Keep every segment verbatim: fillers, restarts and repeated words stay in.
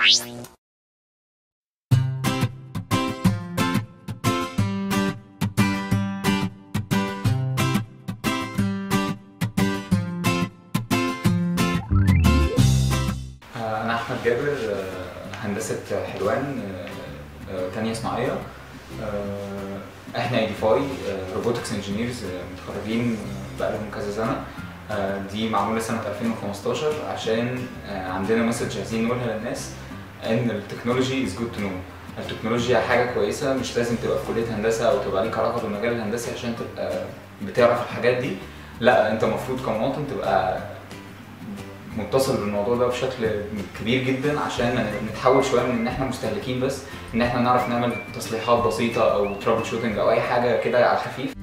أنا أحمد جابر، هندسة حلوان، تانية صناعية. احنا ايديفاي روبوتكس انجينيرز متخرجين بقالهم كذا سنة. دي معمولة سنة ألفين وخمستاشر عشان عندنا مسج عايزين نقولها للناس ان التكنولوجي از جود تو نو. التكنولوجيا حاجة كويسة، مش لازم تبقى في كلية هندسة او تبقى ليك علاقة بالمجال الهندسي عشان تبقى بتعرف الحاجات دي. لا، انت المفروض كمواطن تبقى متصل بالموضوع ده بشكل كبير جدا عشان نتحول شويه من ان احنا مستهلكين بس، ان احنا نعرف نعمل تصليحات بسيطه او ترابل شوتنج او اي حاجه كده على الخفيف.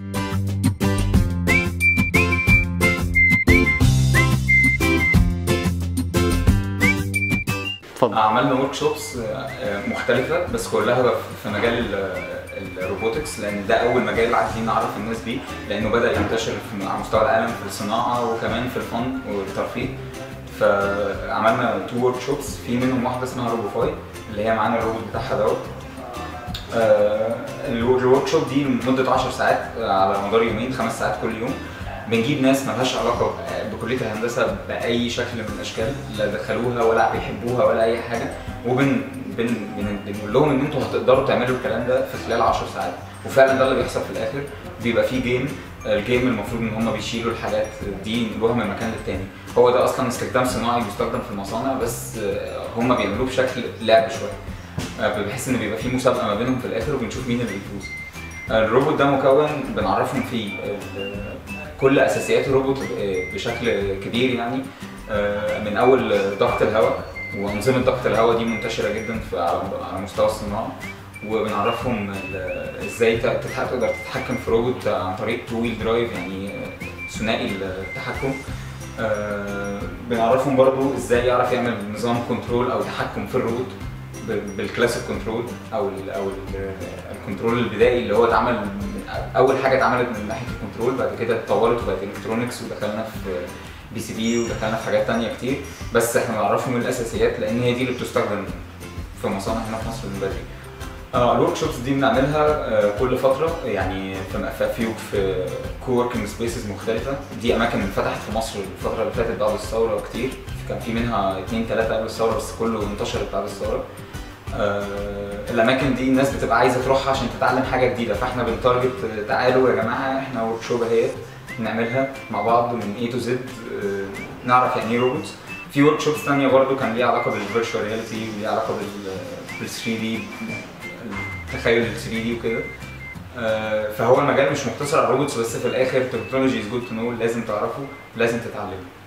اتفضل. عملنا ورك شوبس مختلفه بس كلها في مجال الروبوتكس، لان ده اول مجال عايزين نعرف الناس بيه، لانه بدا ينتشر على مستوى العالم في الصناعه وكمان في الفن والترفيه. فعملنا تو ورك شوبس، في منهم واحده اسمها روبوفاي اللي هي معانا الروبوت بتاعها دوت. الورك شوب دي لمده عشر ساعات على مدار يومين، خمس ساعات كل يوم. بنجيب ناس مالهاش علاقه بكليه الهندسه باي شكل من الاشكال، لا دخلوها ولا بيحبوها ولا اي حاجه، وبن بن بن بنقول لهم ان انتوا هتقدروا تعملوا الكلام ده في خلال عشر ساعات، وفعلا ده اللي بيحصل في الاخر. بيبقى فيه جيم، الجيم المفروض ان هم بيشيلوا الحاجات دي ينقلوها من مكان للتاني. هو ده اصلا استخدام صناعي بيستخدم في المصانع، بس هم بيعملوه بشكل لعب شويه، بحيث ان بيبقى فيه مسابقه ما بينهم في الاخر وبنشوف مين اللي بيفوز. الروبوت ده مكون بنعرفهم فيه كل اساسيات الروبوت بشكل كبير، يعني من اول ضغط الهواء، وانظمه ضغط الهواء دي منتشره جدا على مستوى الصناعه، وبنعرفهم ازاي تقدر تتحكم في روبوت عن طريق تو ويل درايف، يعني ثنائي التحكم. بنعرفهم برضو ازاي يعرف يعمل نظام كنترول او تحكم في الروبوت بالكلاسيك كنترول او ال او ال الكنترول البدائي اللي هو اتعمل اول حاجه اتعملت من ناحيه الكنترول، بعد كده اتطورت وبقت الكترونكس ودخلنا في بي سي بي ودخلنا في حاجات ثانيه كتير، بس احنا بنعرفهم الاساسيات لان هي دي اللي بتستخدم في مصانع هنا في مصر من بدري. آه الورك شوبس دي بنعملها آه كل فتره، يعني في في في كو وركينج سبيسز مختلفه. دي اماكن فتحت في مصر الفتره اللي فاتت بعد الثوره كتير، كان في منها اثنين ثلاثه قبل الثوره بس كله انتشرت بعد الثوره. آه الاماكن دي الناس بتبقى عايزه تروحها عشان تتعلم حاجه جديده، فاحنا بنتارجت تعالوا يا جماعه احنا ورك شوب اهيت نعملها مع بعض من اي تو زد، آه نعرف يعني ايه روبوت. في ورك شوبس ثانيه برضو كان ليها علاقه بالفيرتشوال رياليتي وليها علاقه بال ثري دي، تخيل ال ثري دي وكده. آه فهو المجال مش مقتصر على الروبوتس بس، في الاخر تكنولوجي از جود تو نو، لازم تعرفه، لازم تتعلمه.